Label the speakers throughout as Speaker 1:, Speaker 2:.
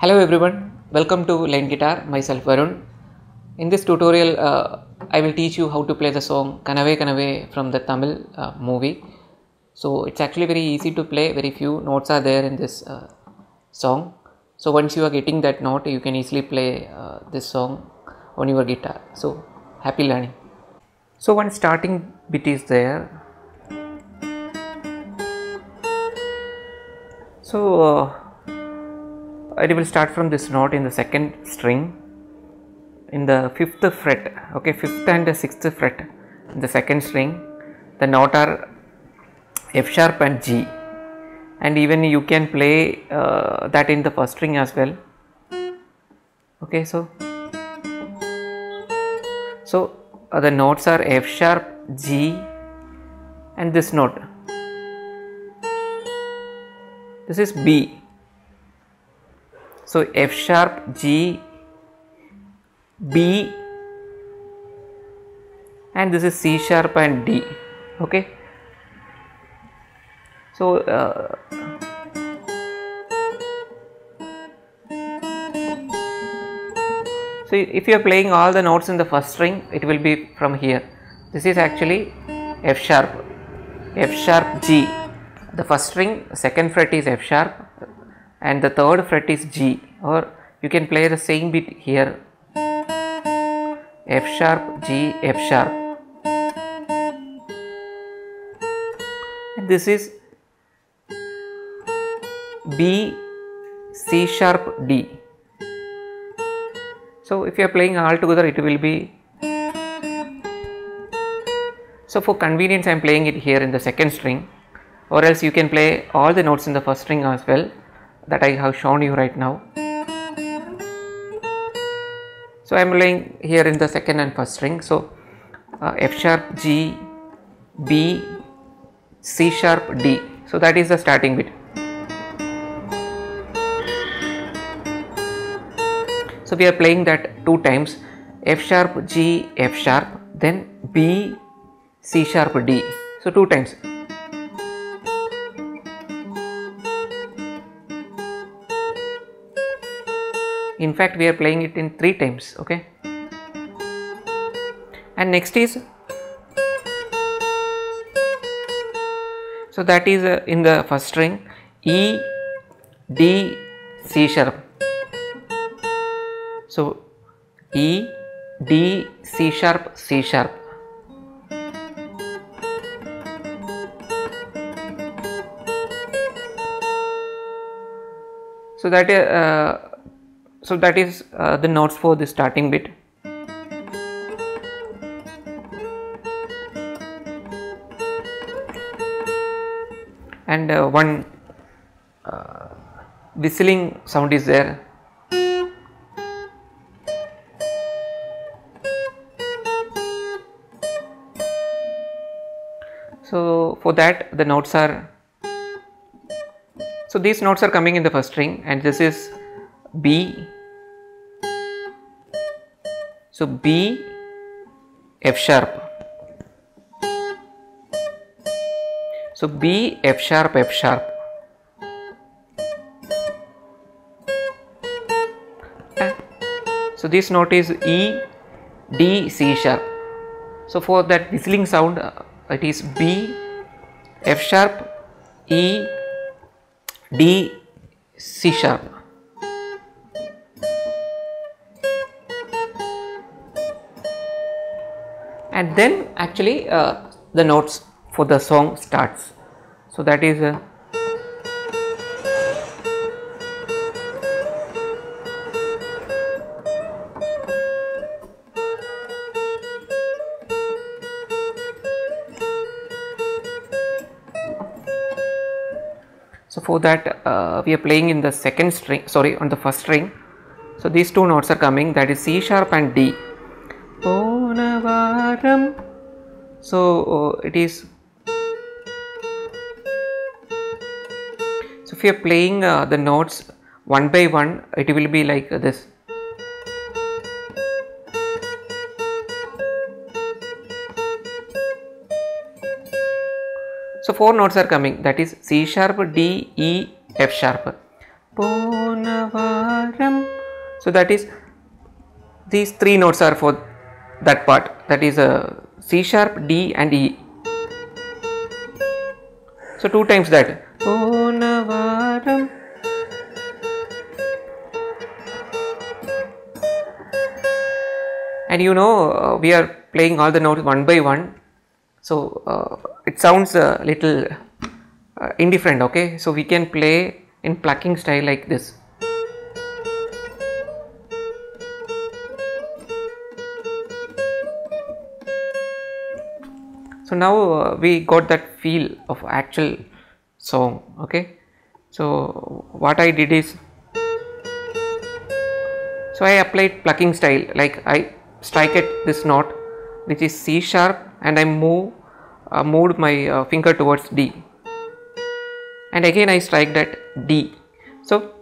Speaker 1: Hello everyone, welcome to Line Guitar, myself Varun. In this tutorial, I will teach you how to play the song Kanave Kanave from the Tamil movie. So it's actually very easy to play, very few notes are there in this song. So once you are getting that note, you can easily play this song on your guitar. So happy learning. So one starting bit is there. So I will start from this note in the second string in the 5th fret, okay, 5th and 6th fret in the second string. The note are F sharp and G, and even you can play that in the first string as well. Okay, so the notes are F sharp, G, and this note, this is B. So F sharp, G, B, and this is C sharp and D. Okay. So if you are playing all the notes in the first string, it will be from here. This is actually F sharp, G. The first string, second fret is F sharp, and the third fret is G, or you can play the same bit here, F sharp, G, F sharp, and this is B, C sharp, D. So if you are playing all together, it will be, so for convenience I am playing it here in the second string, or else you can play all the notes in the first string as well, that I have shown you right now. So I am playing here in the second and first string. So F sharp, G, B, C sharp, D. So that is the starting bit. So we are playing that two times, F sharp, G, F sharp, then B, C sharp, D. So two times. In fact, we are playing it in 3 times, okay. And next is, so that is in the first string, E, D, C sharp. So E, D, C sharp, C sharp. So that is the notes for the starting bit. And one whistling sound is there. So for that the notes are, so these notes are coming in the first string, and this is B. So B, F sharp. So B, F sharp, F sharp. So this note is E, D, C sharp. So for that whistling sound, it is B, F sharp, E, D, C sharp. And then actually the notes for the song starts. So that is so for that we are playing in the second string, sorry, on the first string. So these two notes are coming, that is C sharp and D. So it is, so if you are playing the notes one by one, it will be like this. So 4 notes are coming, that is C sharp, D, E, F sharp. Ponavaram. So that is, these three notes are for that part, that is C sharp, D and E. So 2 times that. Ponavaram. And you know, we are playing all the notes one by one, so it sounds a little indifferent, okay. So we can play in plucking style like this. So now we got that feel of actual song, okay. So what I did is, so I applied plucking style, like I strike at this note which is C sharp and I moved my finger towards D, and again I strike that D. So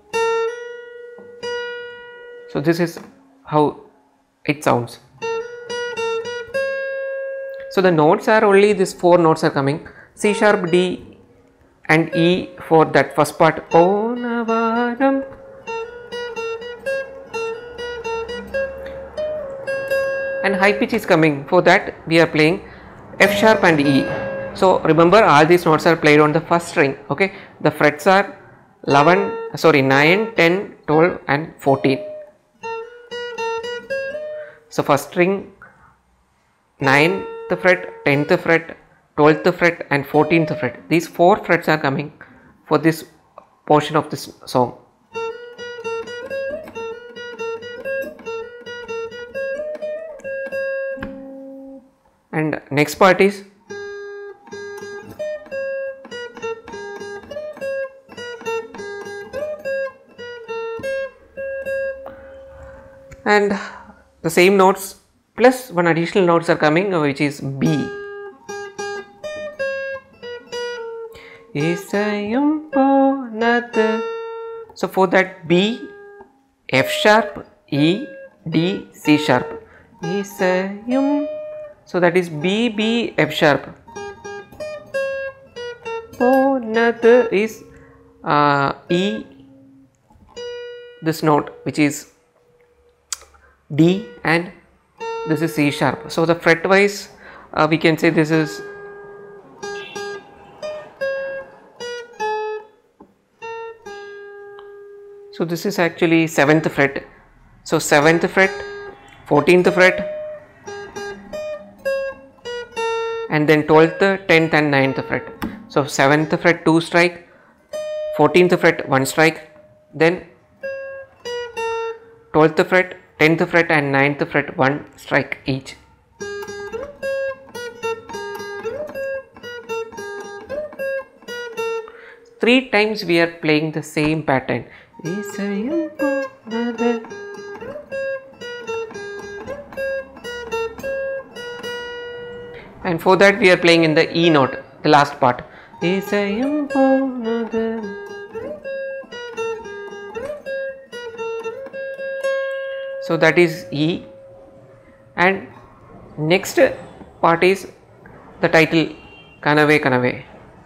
Speaker 1: this is how it sounds. So the notes are only, these 4 notes are coming, C sharp, D and E for that first part. Ponavaram. And high pitch is coming, for that we are playing F sharp and E. So remember, all these notes are played on the first string, okay. The frets are 9, 10, 12 and 14. So first string, 9th fret, 10th fret, 12th fret and 14th fret. These 4 frets are coming for this portion of this song. And next part is, and the same notes plus one additional notes are coming, which is B. So for that B, F sharp, E, D, C sharp. So that is B, B, F sharp. Ponad is E, this note which is D, and this is C sharp. So the fret wise we can say this is so this is actually 7th fret. So 7th fret, 14th fret, and then 12th, 10th and 9th fret. So 7th fret 2 strike, 14th fret 1 strike, then 12th fret, 10th fret and 9th fret 1 strike each. Three times we are playing the same pattern. And for that we are playing in the E note, the last part. So that is E, and next part is the title Kanave Kanave.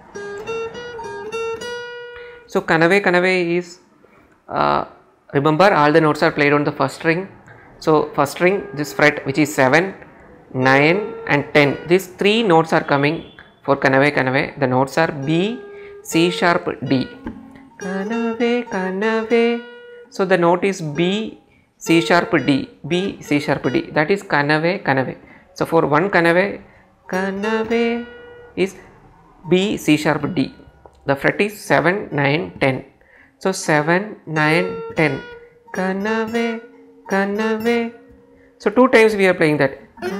Speaker 1: So Kanave Kanave is, remember all the notes are played on the first string. So first string, this fret which is 7, 9 and 10, these 3 notes are coming for Kanave Kanave. The notes are B, C sharp, D. Kanave Kanave. So the note is B, C sharp, D, B, C sharp, D, that is Kanave Kanave. So for one Kanave, Kanave is B, C sharp, D. The fret is 7, 9, 10. So 7, 9, 10. Kanave Kanave. So 2 times we are playing that.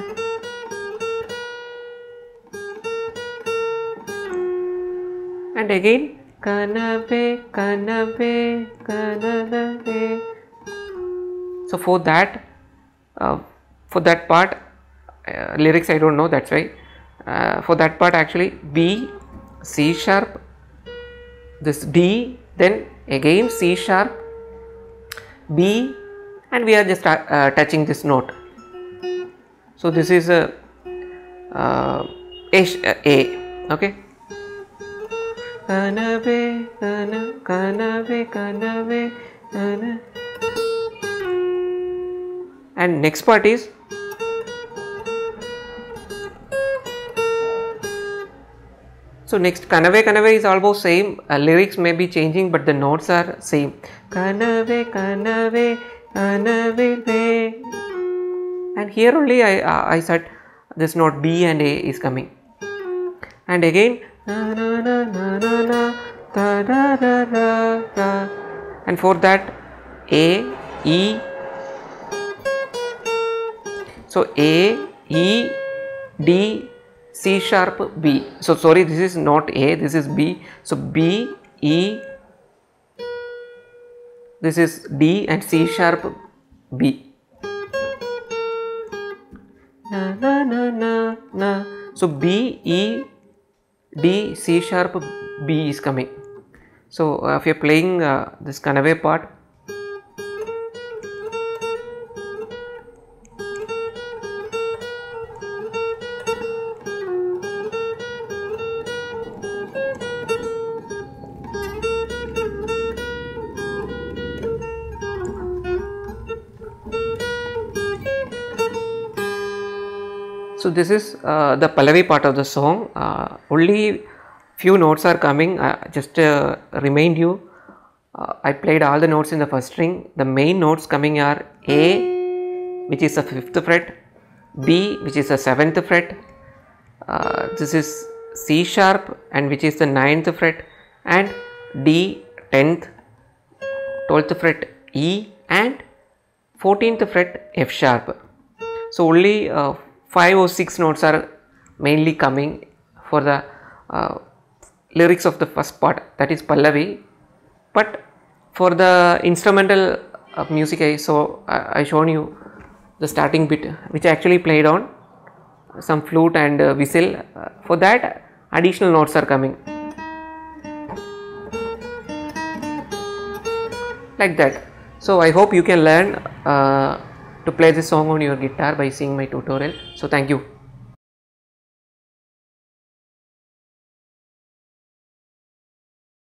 Speaker 1: And again Kanave Kanave Kanave. So for that part, lyrics I don't know, that's why for that part actually B, C sharp, this D, then again C sharp, B, and we are just touching this note. So this is a, okay. kanave, kanave, kanave, kanave. And next part is so next kanave kanave is almost same, lyrics may be changing but the notes are same. Kanave kanave kanave ve. And here only I said this note B and A is coming. And again na na na na na na da da da da da. And for that A, E. So A, E, D, C sharp, B. So sorry, this is not A, this is B. So B, E, this is D and C sharp, B. Na na na na na. So B, E, D, C sharp, B is coming. So if you are playing this kanave part, so this is the Pallavi part of the song. Only few notes are coming. Just remind you, I played all the notes in the first string. The main notes coming are A, which is the 5th fret, B, which is the 7th fret, this is C sharp, and which is the 9th fret, and D, 10th, 12th fret, E, and 14th fret, F sharp. So only 5 or 6 notes are mainly coming for the lyrics of the first part, that is Pallavi. But for the instrumental music, I shown you the starting bit, which I actually played on some flute and whistle. For that, additional notes are coming like that. So I hope you can learn to play this song on your guitar by seeing my tutorial. So thank you.